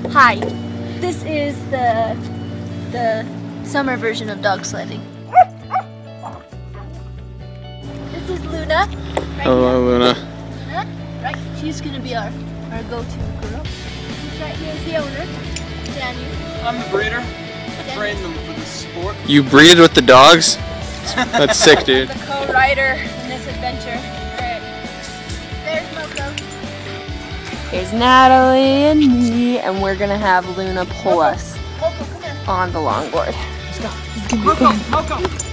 Hi, this is the summer version of dog sledding. This is Luna. Hello, Luna. Right, she's gonna be our go-to girl. This right here is the owner, Daniel. I'm the breeder. I train them for this sport. You breeded with the dogs? That's sick, dude. I'm the co-rider in this adventure. Right. There's Moko. Here's Natalie and me, and we're gonna have Luna pull us Moko, come here. on the longboard. Let's go. Moko, Moko.